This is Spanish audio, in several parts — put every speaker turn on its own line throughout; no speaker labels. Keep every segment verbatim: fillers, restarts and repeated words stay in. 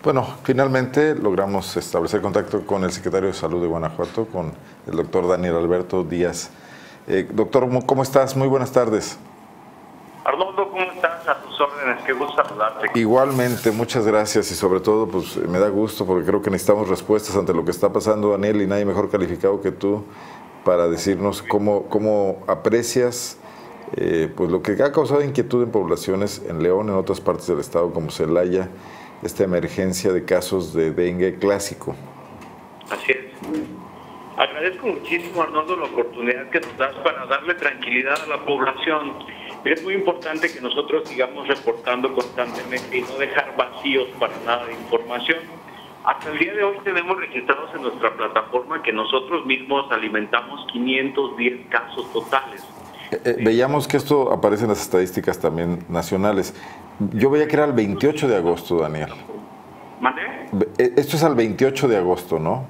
Bueno, finalmente logramos establecer contacto con el secretario de Salud de Guanajuato, con el doctor Daniel Alberto Díaz. Eh, doctor, ¿cómo estás? Muy buenas tardes.
Arnoldo, ¿cómo estás? A tus órdenes, qué gusto saludarte.
Igualmente, muchas gracias y sobre todo pues me da gusto porque creo que necesitamos respuestas ante lo que está pasando, Daniel, y nadie mejor calificado que tú para decirnos cómo, cómo aprecias eh, pues lo que ha causado inquietud en poblaciones en León, en otras partes del estado como Celaya, esta emergencia de casos de dengue clásico.
Así es. Agradezco muchísimo, Arnoldo, la oportunidad que nos das para darle tranquilidad a la población. Es muy importante que nosotros sigamos reportando constantemente y no dejar vacíos para nada de información. Hasta el día de hoy tenemos registrados en nuestra plataforma que nosotros mismos alimentamos quinientos diez casos totales.
Eh, eh, veíamos que esto aparece en las estadísticas también nacionales. Yo veía que era el veintiocho de agosto, Daniel.
¿Mande?
Esto es al veintiocho de agosto, ¿no?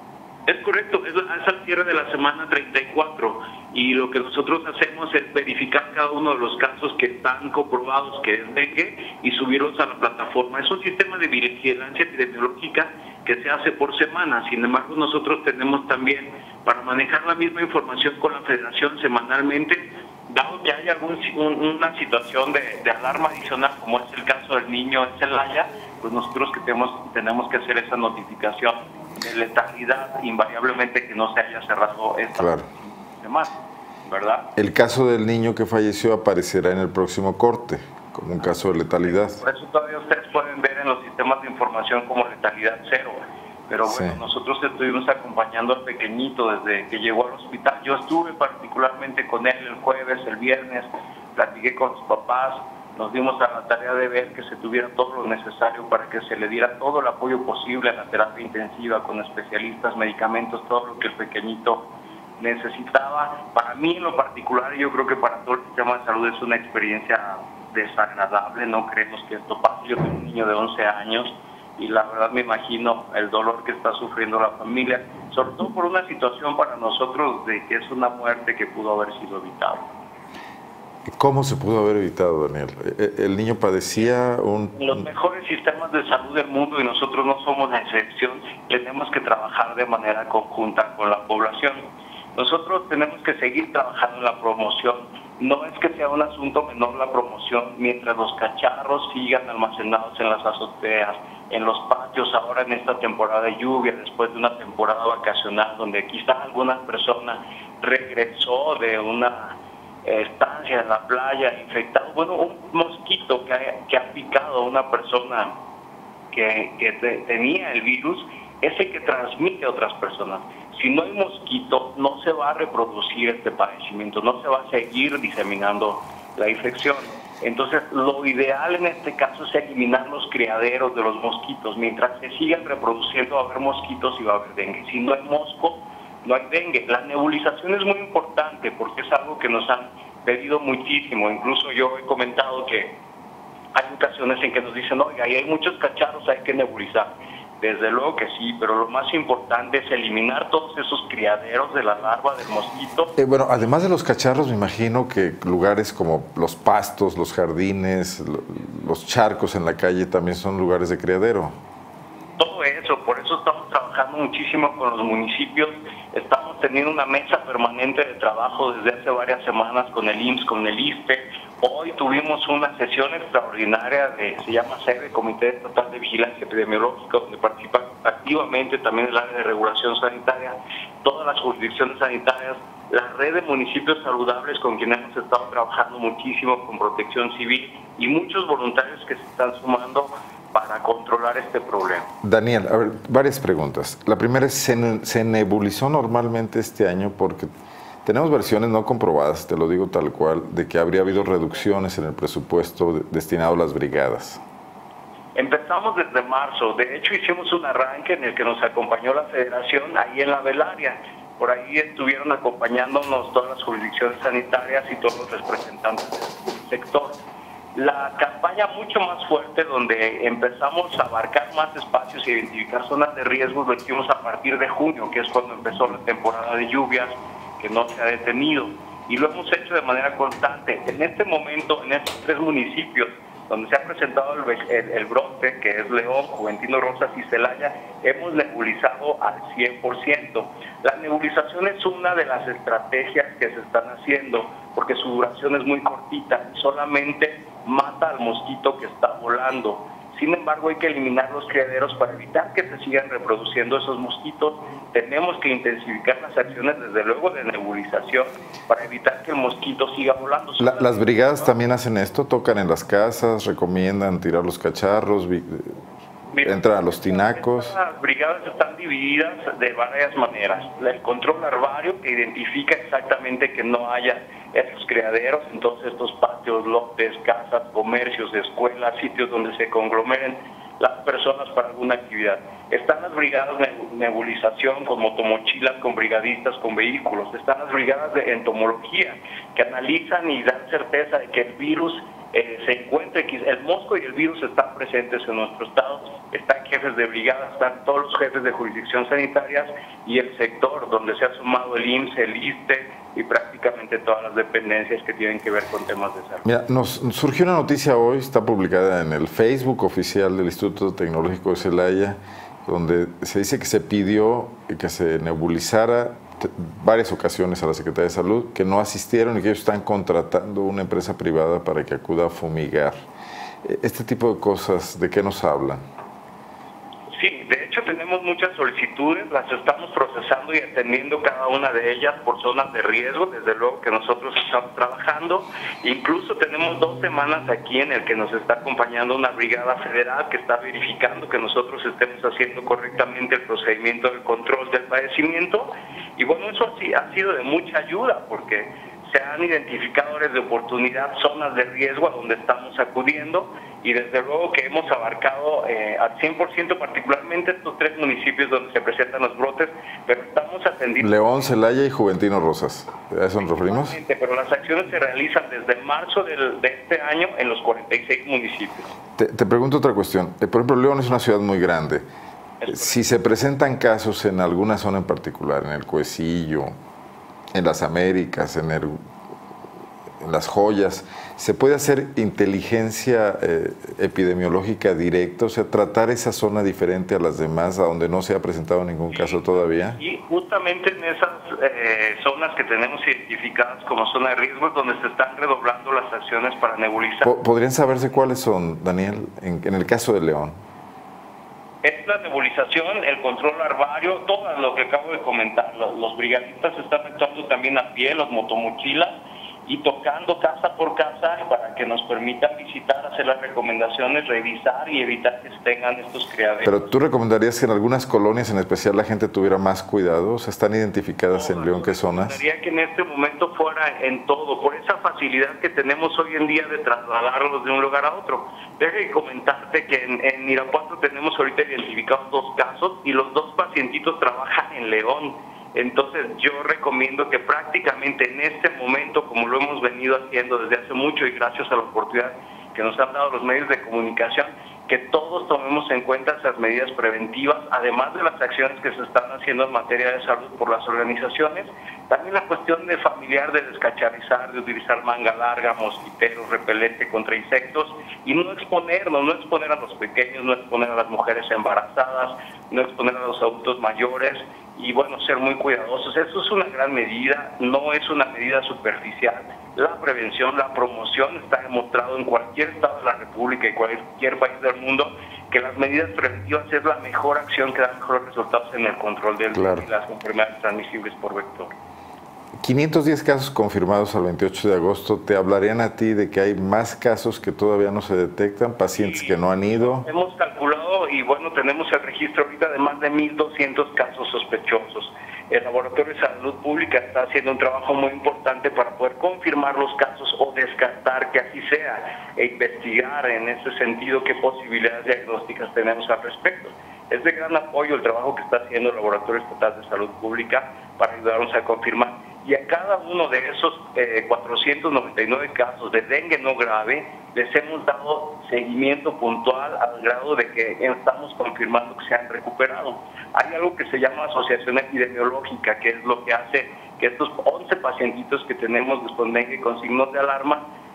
Es correcto, es, es al cierre de la semana treinta y cuatro y lo que nosotros hacemos es verificar cada uno de los casos que están comprobados que es dengue y subirlos a la plataforma. Es un sistema de vigilancia epidemiológica que se hace por semana. Sin embargo, nosotros tenemos también, para manejar la misma información con la Federación semanalmente, dado que hay algún, un, una situación de, de alarma adicional, como es el caso del niño en Celaya, pues nosotros que tenemos, tenemos que hacer esa notificación de letalidad, invariablemente que no se haya cerrado esta
claro.
semana, ¿verdad?
El caso del niño que falleció aparecerá en el próximo corte, como un caso de letalidad.
Por eso todavía ustedes pueden ver en los sistemas de información como letalidad cero. Pero bueno, sí. Nosotros estuvimos acompañando al pequeñito desde que llegó al hospital. Yo estuve particularmente con él el jueves, el viernes, platiqué con sus papás, nos dimos a la tarea de ver que se tuviera todo lo necesario para que se le diera todo el apoyo posible a la terapia intensiva con especialistas, medicamentos, todo lo que el pequeñito necesitaba. Para mí en lo particular, yo creo que para todo el sistema de salud es una experiencia desagradable, no creemos que esto pase. Yo tengo un niño de once años y la verdad me imagino el dolor que está sufriendo la familia, sobre todo por una situación para nosotros de que es una muerte que pudo haber sido evitada.
¿Cómo se pudo haber evitado, Daniel? ¿El niño padecía un...?
Los mejores sistemas de salud del mundo, y nosotros no somos la excepción, tenemos que trabajar de manera conjunta con la población. Nosotros tenemos que seguir trabajando en la promoción. No es que sea un asunto menor la promoción, mientras los cacharros sigan almacenados en las azoteas, en los patios, ahora en esta temporada de lluvia, después de una temporada vacacional, donde quizá alguna persona regresó de una estancia en la playa infectado, bueno, un mosquito que ha, que ha picado a una persona que, que te, tenía el virus, es el que transmite a otras personas. Si no hay mosquito, no se va a reproducir este padecimiento, no se va a seguir diseminando la infección. Entonces, lo ideal en este caso es eliminar los criaderos de los mosquitos. Mientras se sigan reproduciendo, va a haber mosquitos y va a haber dengue. Si no hay mosco, no hay dengue. La nebulización es muy importante porque es algo que nos han pedido muchísimo. Incluso yo he comentado que hay ocasiones en que nos dicen, oiga, ahí hay muchos cacharros, hay que nebulizar. Desde luego que sí, pero lo más importante es eliminar todos esos criaderos de la larva del mosquito.
Eh, bueno, además de los cacharros, me imagino que lugares como los pastos, los jardines, los charcos en la calle también son lugares de criadero.
Todo eso, por eso estamos trabajando muchísimo con los municipios. Estamos teniendo una mesa permanente de trabajo desde hace varias semanas con el I M S S, con el I S S S T E. Hoy tuvimos una sesión extraordinaria de, se llama C E B, Comité Estatal de Vigilancia Epidemiológica, donde participa activamente también el área de regulación sanitaria, todas las jurisdicciones sanitarias, la red de municipios saludables con quienes hemos estado trabajando muchísimo con Protección Civil y muchos voluntarios que se están sumando para controlar este problema.
Daniel, a ver, varias preguntas. La primera es, ¿se, se nebulizó normalmente este año? Porque tenemos versiones no comprobadas, te lo digo tal cual, de que habría habido reducciones en el presupuesto de, destinado a las brigadas.
Empezamos desde marzo. De hecho, hicimos un arranque en el que nos acompañó la Federación ahí en la Velaria. Por ahí estuvieron acompañándonos todas las jurisdicciones sanitarias y todos los representantes del sector. La campaña mucho más fuerte, donde empezamos a abarcar más espacios e identificar zonas de riesgo, lo hicimos a partir de junio, que es cuando empezó la temporada de lluvias, que no se ha detenido. Y lo hemos hecho de manera constante. En este momento, en estos tres municipios, donde se ha presentado el, el, el brote, que es León, Juventino Rosas y Celaya, hemos nebulizado al cien por ciento. La nebulización es una de las estrategias que se están haciendo, porque su duración es muy cortita, solamente mata al mosquito que está volando. Sin embargo, hay que eliminar los criaderos para evitar que se sigan reproduciendo esos mosquitos. Tenemos que intensificar las acciones, desde luego, de nebulización para evitar que el mosquito siga volando.
La, ¿Las brigadas también hacen esto? ¿Tocan en las casas? ¿Recomiendan tirar los cacharros? Mira, ¿entran a los tinacos?
Las brigadas están divididas de varias maneras. El control larvario, que identifica exactamente que no haya estos criaderos, entonces estos patios, lotes, casas, comercios, escuelas, sitios donde se conglomeren las personas para alguna actividad. Están las brigadas de nebulización con motomochilas, con brigadistas, con vehículos. Están las brigadas de entomología, que analizan y dan certeza de que el virus eh, se encuentre, el mosco y el virus están presentes en nuestro estado. Están jefes de brigada, están todos los jefes de jurisdicción sanitarias y el sector donde se ha sumado el I M S S, el ISSSTE y prácticamente todas las dependencias que tienen que ver con temas de salud.
Mira, nos surgió una noticia hoy, está publicada en el Facebook oficial del Instituto Tecnológico de Celaya, donde se dice que se pidió que se nebulizara varias ocasiones a la Secretaría de Salud, que no asistieron y que ellos están contratando una empresa privada para que acuda a fumigar. Este tipo de cosas, ¿de qué nos hablan?
Sí, de hecho tenemos muchas solicitudes, las estamos procesando y atendiendo cada una de ellas por zonas de riesgo, desde luego que nosotros estamos trabajando. Incluso tenemos dos semanas aquí en el que nos está acompañando una brigada federal que está verificando que nosotros estemos haciendo correctamente el procedimiento de control del padecimiento. Y bueno, eso ha sido de mucha ayuda porque se han identificado áreas de oportunidad, zonas de riesgo a donde estamos acudiendo y desde luego que hemos abarcado eh, al cien por ciento particularmente estos tres municipios donde se presentan los brotes, pero estamos atendiendo...
León, Celaya y Juventino Rosas, ¿a eso nos referimos?
Pero las acciones se realizan desde marzo del, de este año en los cuarenta y seis municipios.
Te, te pregunto otra cuestión, por ejemplo, León es una ciudad muy grande. Si se presentan casos en alguna zona en particular, en el Cuecillo, en las Américas, en, el, en las Joyas, ¿se puede hacer inteligencia eh, epidemiológica directa? O sea, tratar esa zona diferente a las demás, a donde no se ha presentado ningún caso todavía.
Y justamente en esas eh, zonas que tenemos identificadas como zona de riesgo es donde se están redoblando las acciones para nebulizar.
¿Podrían saberse cuáles son, Daniel, en, en el caso de León?
Es la nebulización, el control larvario, todo lo que acabo de comentar. Los, los brigadistas están actuando también a pie, los motomochilas, y tocando casa por casa para que nos permitan visitar, hacer las recomendaciones, revisar y evitar que se tengan estos criaderos.
Pero tú recomendarías que en algunas colonias en especial la gente tuviera más cuidado, o sea, ¿están identificadas no, en León qué zonas?
Recomendaría que en este momento fuera en todo, por esa facilidad que tenemos hoy en día de trasladarlos de un lugar a otro. Deje comentarte que en, en Irapuato tenemos ahorita identificados dos casos y los dos pacientitos trabajan en León. Entonces yo recomiendo que prácticamente en este momento, como lo hemos venido haciendo desde hace mucho y gracias a la oportunidad que nos han dado los medios de comunicación, que todos tomemos en cuenta esas medidas preventivas, además de las acciones que se están haciendo en materia de salud por las organizaciones, también la cuestión de familiar, de descacharrizar, de utilizar manga larga, mosquitero, repelente contra insectos y no exponernos, no exponer a los pequeños, no exponer a las mujeres embarazadas, no exponer a los adultos mayores y bueno, ser muy cuidadosos. Eso es una gran medida, no es una medida superficial. La prevención, la promoción está demostrado en cualquier estado de la República y cualquier país del mundo que las medidas preventivas es la mejor acción que da mejores resultados en el control de
claro.
las enfermedades transmisibles por vector.
quinientos diez casos confirmados al veintiocho de agosto, ¿te hablarían a ti de que hay más casos que todavía no se detectan, pacientes que no han ido?
Hemos calculado y bueno, tenemos el registro ahorita de más de mil doscientos casos sospechosos. El Laboratorio de Salud Pública está haciendo un trabajo muy importante para poder confirmar los casos o descartar que así sea e investigar en ese sentido qué posibilidades diagnósticas tenemos al respecto. Es de gran apoyo el trabajo que está haciendo el Laboratorio Estatal de Salud Pública para ayudarnos a confirmar. Y a cada uno de esos eh, cuatrocientos noventa y nueve casos de dengue no grave, les hemos dado seguimiento puntual al grado de que estamos confirmando que se han recuperado. Hay algo que se llama asociación epidemiológica, que es lo que hace que estos once pacientitos que tenemos con dengue con signos de alarma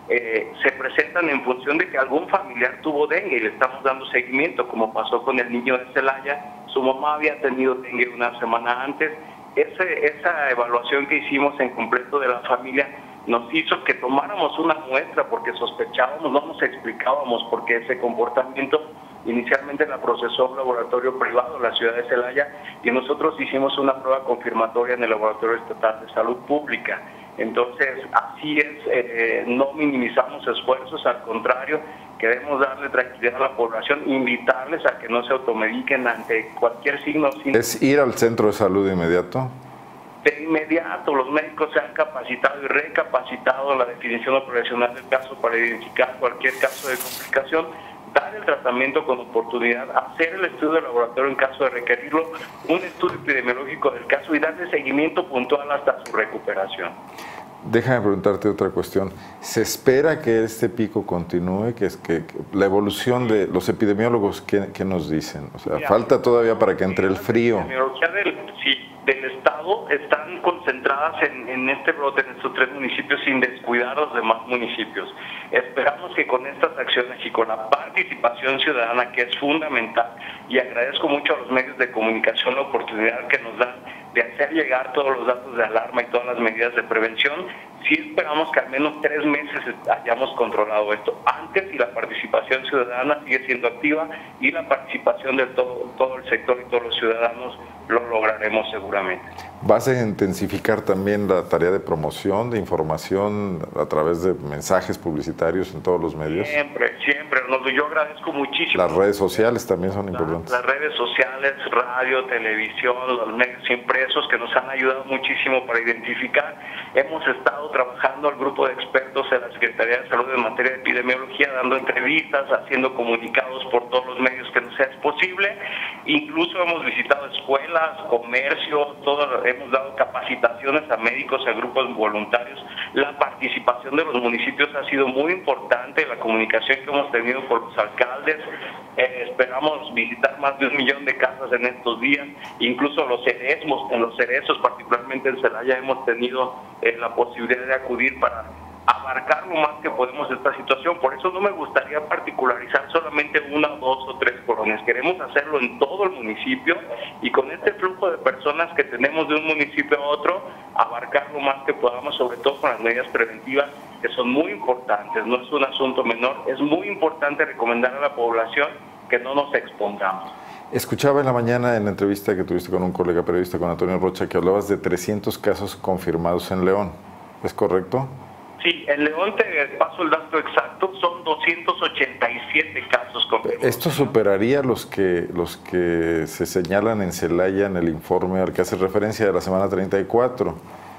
eh, se presentan en función de que algún familiar tuvo dengue y le estamos dando seguimiento, como pasó con el niño de Celaya. Su mamá había tenido dengue una semana antes. Ese, esa evaluación que hicimos en completo de la familia nos hizo que tomáramos una muestra porque sospechábamos, no nos explicábamos por qué ese comportamiento. Inicialmente la procesó un laboratorio privado en la ciudad de Celaya y nosotros hicimos una prueba confirmatoria en el Laboratorio Estatal de Salud Pública. Entonces, así es, eh, no minimizamos esfuerzos, al contrario, queremos darle tranquilidad a la población, invitarles a que no se automediquen ante cualquier signo.
¿Es ir al centro de salud de inmediato?
De inmediato, los médicos se han capacitado y recapacitado en la definición operacional del caso para identificar cualquier caso de complicación, dar el tratamiento con oportunidad, hacer el estudio de laboratorio en caso de requerirlo, un estudio epidemiológico del caso y darle seguimiento puntual hasta su recuperación.
Déjame preguntarte otra cuestión. ¿Se espera que este pico continúe? Que es que, que la evolución de los epidemiólogos, ¿qué, qué nos dicen? O sea, Mira, falta todavía para que entre el frío.
La epidemiología del, sí, del Estado están concentradas en, en este brote, en estos tres municipios, sin descuidar a los demás municipios. Esperamos que con estas acciones y con la participación ciudadana, que es fundamental, y agradezco mucho a los medios de comunicación la oportunidad que nos dan de hacer llegar todos los datos de alarma y todas las medidas de prevención, sí esperamos que al menos tres meses hayamos controlado esto antes, y la participación ciudadana sigue siendo activa, y la participación de todo, todo el sector y todos los ciudadanos lo lograremos seguramente.
¿Vas a intensificar también la tarea de promoción, de información a través de mensajes publicitarios en todos los medios?
Siempre, siempre. Yo agradezco muchísimo.
Las redes sociales también son importantes.
Las redes sociales, radio, televisión, los medios impresos que nos han ayudado muchísimo para identificar. Hemos estado trabajando al grupo de expertos en la Secretaría de Salud en materia de epidemiología, dando entrevistas, haciendo comunicados por todos los medios que nos sea posible. Incluso hemos visitado escuelas, comercio, todo, hemos dado capacitaciones a médicos, a grupos voluntarios. La participación de los municipios ha sido muy importante, la comunicación que hemos tenido con los alcaldes. Eh, esperamos visitar más de un millón de casas en estos días, incluso los cerezos, en los cerezos, particularmente en Celaya, hemos tenido eh, la posibilidad de acudir para abarcar lo más que podemos esta situación. Por eso no me gustaría particularizar solamente una, dos o tres colonias. Queremos hacerlo en todo el municipio, y con este flujo de personas que tenemos de un municipio a otro, abarcar lo más que podamos, sobre todo con las medidas preventivas, que son muy importantes. No es un asunto menor, es muy importante recomendar a la población que no nos expongamos.
Escuchaba en la mañana en la entrevista que tuviste con un colega periodista, con Antonio Rocha, que hablabas de trescientos casos confirmados en León. ¿Es correcto?
Sí, en León, te paso el dato exacto, son doscientos ochenta y siete casos confirmados.
¿Esto superaría los que, los que se señalan en Celaya en el informe al que hace referencia de la semana treinta y cuatro?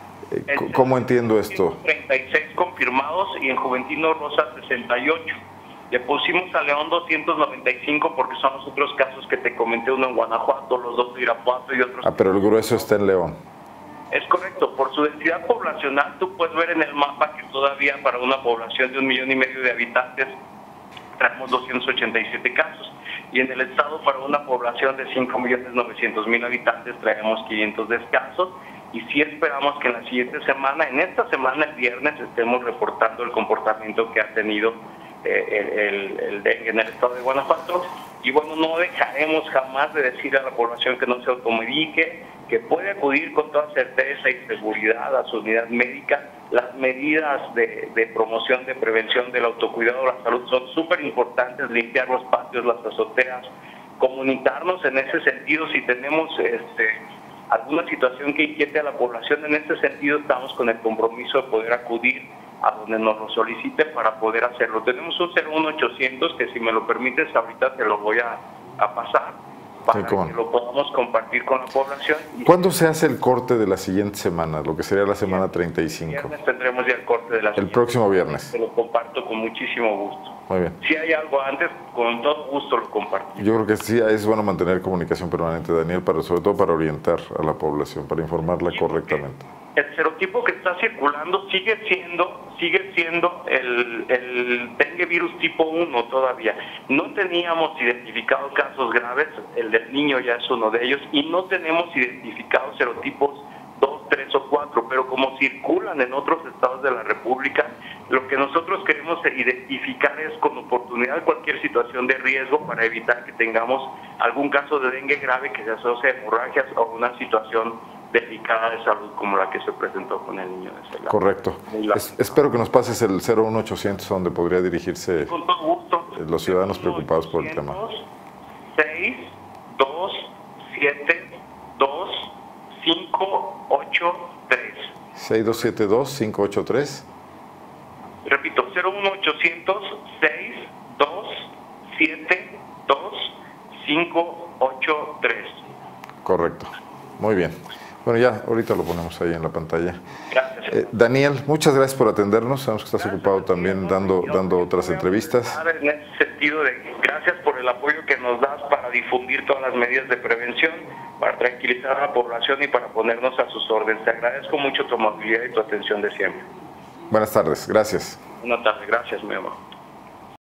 ¿Cómo entiendo esto?
treinta y seis confirmados y en Juventino Rosa sesenta y ocho. Le pusimos a León doscientos noventa y cinco porque son los otros casos que te comenté, uno en Guanajuato, los dos de Irapuato y otros.
Ah, pero el grueso está en León.
Es correcto, por su densidad poblacional tú puedes ver en el mapa que todavía para una población de un millón y medio de habitantes traemos doscientos ochenta y siete casos, y en el estado para una población de cinco millones novecientos mil habitantes traemos quinientos casos, y sí esperamos que en la siguiente semana, en esta semana, el viernes, estemos reportando el comportamiento que ha tenido eh, el, el, el dengue en el estado de Guanajuato. Y bueno, no dejaremos jamás de decir a la población que no se automedique, que puede acudir con toda certeza y seguridad a su unidad médica. Las medidas de, de promoción, de prevención del autocuidado de la salud son súper importantes: limpiar los patios, las azoteas, comunicarnos en ese sentido. Si tenemos este, alguna situación que inquiete a la población, en ese sentido estamos con el compromiso de poder acudir a donde nos lo solicite para poder hacerlo. Tenemos un cero uno ochocientos que, si me lo permites, ahorita te lo voy a, a pasar para sí, que lo podamos compartir con la población.
¿Cuándo se hace el corte de la siguiente semana, lo que sería la semana treinta y cinco?
El viernes tendremos ya el corte de la
El próximo viernes.
Te lo comparto con muchísimo gusto.
Muy bien.
Si hay algo antes, con todo gusto lo comparto.
Yo creo que sí, es bueno mantener comunicación permanente, Daniel, para, sobre todo para orientar a la población, para informarla sí, correctamente.
El serotipo que está circulando sigue siendo sigue siendo el, el dengue virus tipo uno todavía. No teníamos identificados casos graves, el del niño ya es uno de ellos, y no tenemos identificados serotipos dos, tres o cuatro, pero como circulan en otros estados de la República, Lo que nosotros queremos identificar es con oportunidad cualquier situación de riesgo para evitar que tengamos algún caso de dengue grave que se asocie a hemorragias o una situación delicada de salud como la que se presentó con el niño de Celaya.
Correcto. Es, espero que nos pases el cero uno ochocientos donde podría dirigirse
con todo gusto.
Los ciudadanos preocupados por el tema.
seis dos siete dos cinco ocho tres.
seis dos siete dos cinco ocho tres.
Repito, cero uno ochocientos seis dos siete dos cinco ocho tres.
Correcto. Muy bien. Bueno, ya ahorita lo ponemos ahí en la pantalla.
Gracias.
Eh, Daniel, muchas gracias por atendernos. Sabemos que estás gracias, ocupado también dando, dando otras entrevistas.
En ese sentido, de gracias por el apoyo que nos das para difundir todas las medidas de prevención, para tranquilizar a la población y para ponernos a sus órdenes. Te agradezco mucho tu amabilidad y tu atención de siempre.
Buenas tardes. Gracias.
Buenas tardes. Gracias, mi amor.